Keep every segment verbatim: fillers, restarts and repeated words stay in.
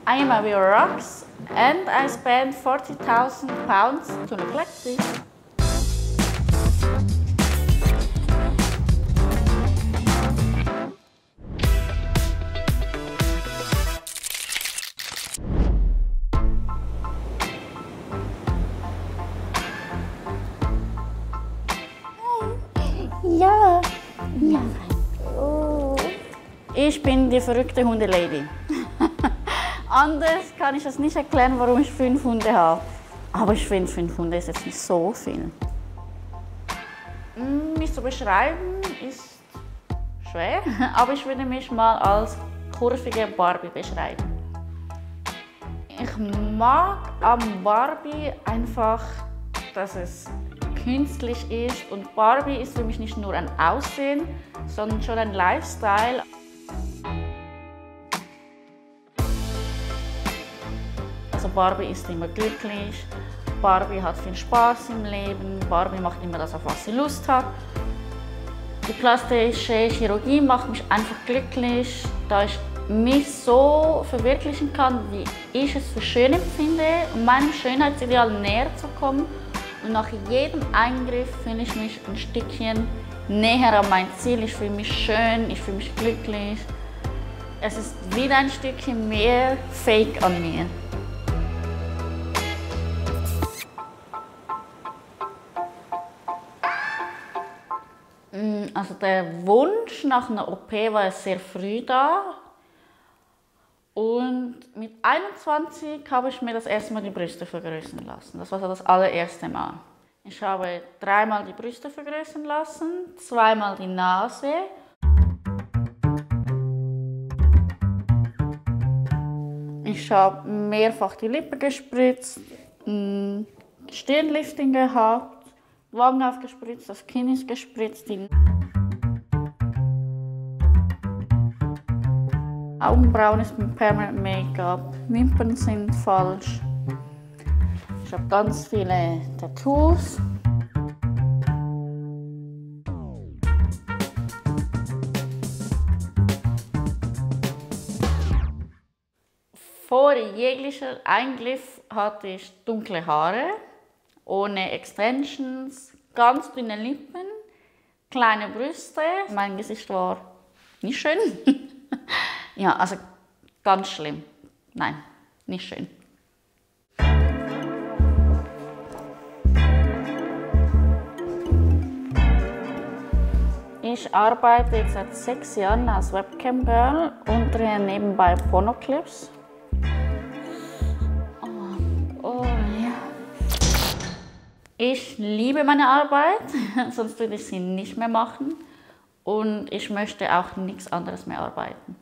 I am a rocks and I spent forty thousand pounds to neglect this. Ja. Ja. Oh. Ich bin die verrückte Hundelady. Anders kann ich es nicht erklären, warum ich fünf Hunde habe. Aber ich finde, fünf Hunde ist jetzt nicht so viel. Mich zu beschreiben ist schwer, aber ich würde mich mal als kurvige Barbie beschreiben. Ich mag am Barbie einfach, dass es künstlich ist, und Barbie ist für mich nicht nur ein Aussehen, sondern schon ein Lifestyle. Also Barbie ist immer glücklich, Barbie hat viel Spaß im Leben, Barbie macht immer das, auf was sie Lust hat. Die plastische Chirurgie macht mich einfach glücklich, da ich mich so verwirklichen kann, wie ich es für schön empfinde, um meinem Schönheitsideal näher zu kommen. Und nach jedem Eingriff fühle ich mich ein Stückchen näher an mein Ziel. Ich fühle mich schön, ich fühle mich glücklich. Es ist wieder ein Stückchen mehr Fake an mir. Also der Wunsch nach einer O P war sehr früh da. Und mit einundzwanzig habe ich mir das erste Mal die Brüste vergrößern lassen. Das war so das allererste Mal. Ich habe dreimal die Brüste vergrößern lassen, zweimal die Nase. Ich habe mehrfach die Lippe gespritzt, Stirnlifting gehabt, Wangen aufgespritzt, das Kinn ist gespritzt. Die Augenbrauen ist mit Permanent Make-up, Wimpern sind falsch. Ich habe ganz viele Tattoos. Vor jeglicher Eingriff hatte ich dunkle Haare, ohne Extensions, ganz dünne Lippen, kleine Brüste. Mein Gesicht war nicht schön. Ja, also ganz schlimm. Nein, nicht schön. Ich arbeite jetzt seit sechs Jahren als Webcam-Girl und drehe nebenbei Pornoclips. Oh, oh, ja. Ich liebe meine Arbeit, sonst würde ich sie nicht mehr machen. Und ich möchte auch nichts anderes mehr arbeiten.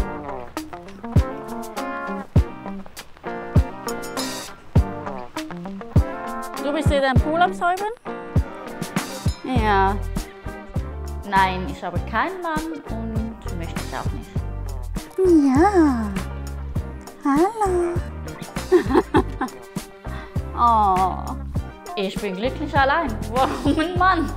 Du bist hier deinen Pool am Säubern? Ja. Nein, ich habe keinen Mann und möchte ich auch nicht. Ja. Hallo. Oh. Ich bin glücklich allein. Warum ein Mann?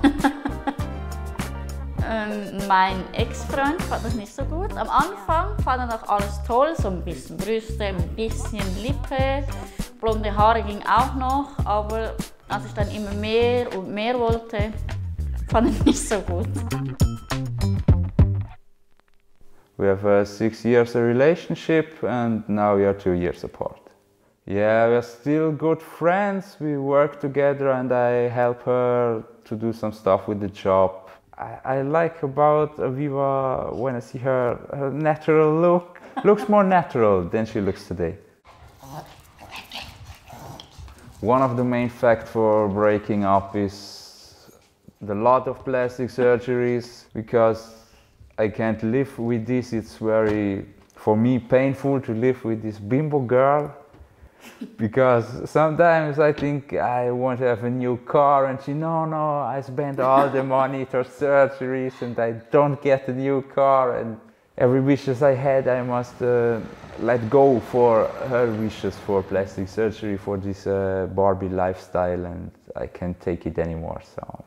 ähm, mein Ex-Freund fand das nicht so gut. Am Anfang fand er noch alles toll, so ein bisschen Brüste, ein bisschen Lippe. Blonde Haare ging auch noch, aber als ich dann immer mehr und mehr wollte, fand ich nicht so gut. We have uh, six years a relationship and now we are two years apart. Yeah, we are still good friends. We work together and I help her to do some stuff with the job. I, I like about Aviva when I see her, her natural look. Looks more natural than she looks today. One of the main facts for breaking up is the lot of plastic surgeries, because I can't live with this. It's very, for me, painful to live with this bimbo girl, because sometimes I think I want to have a new car and she, no, no, I spent all the money for surgeries and I don't get a new car, and every wishes I had I must uh, let go for her wishes for plastic surgery, for this uh, Barbie lifestyle, and I can't take it anymore. So.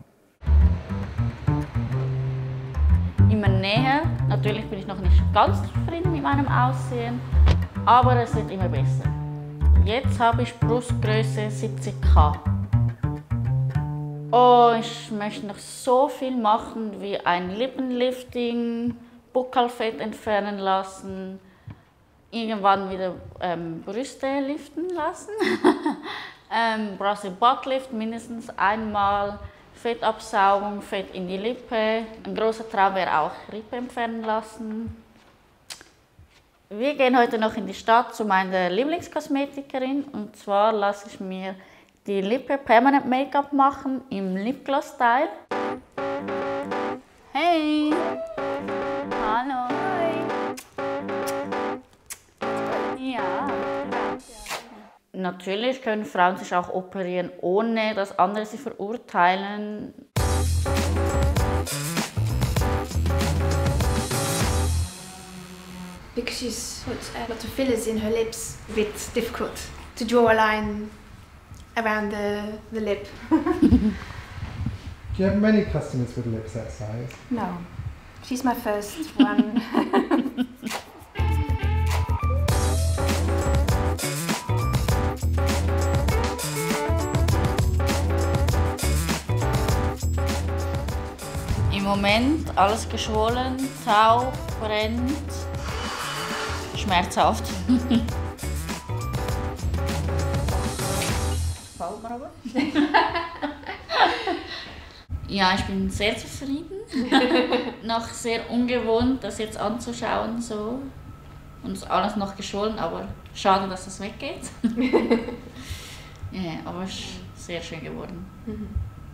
Immer näher. Natürlich bin ich noch nicht ganz zufrieden mit meinem Aussehen. Aber es wird immer besser. Jetzt habe ich Brustgröße siebzig K. Oh, ich möchte noch so viel machen wie ein Lippenlifting, Buckelfett entfernen lassen, irgendwann wieder ähm, Brüste liften lassen, ähm, Brazilian Butt Lift mindestens einmal, Fettabsaugung, Fett in die Lippe. Ein großer Traum wäre auch Rippe entfernen lassen. Wir gehen heute noch in die Stadt zu meiner Lieblingskosmetikerin und zwar lasse ich mir die Lippe Permanent Make-up machen im Lipgloss-Style. Hey! Hallo! Hi! Ja. Natürlich können Frauen sich auch operieren, ohne dass andere sie verurteilen. Because she's put a lot of fillers in her lips, a bit difficult to draw a line around the, the lip. Do you have many customers with lips that size? No, she's my first one. Im Moment alles geschwollen, taub, brennt, schmerzhaft. Gefällt mir aber. Ja, ich bin sehr zufrieden. Noch sehr ungewohnt, das jetzt anzuschauen so. Und alles noch geschwollen, aber schade, dass das weggeht. Ja, aber es ist sehr schön geworden. Mhm.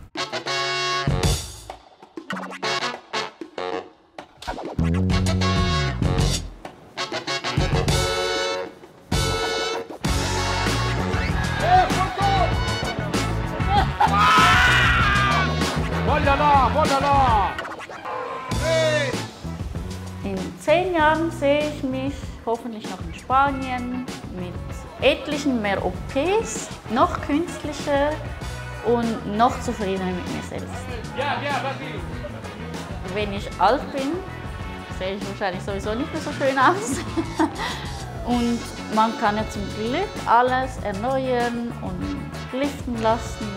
In zehn Jahren sehe ich mich hoffentlich noch in Spanien mit etlichen mehr O Ps, noch künstlicher und noch zufriedener mit mir selbst. Wenn ich alt bin, sehe ich wahrscheinlich sowieso nicht mehr so schön aus. Und man kann ja zum Glück alles erneuern und liften lassen.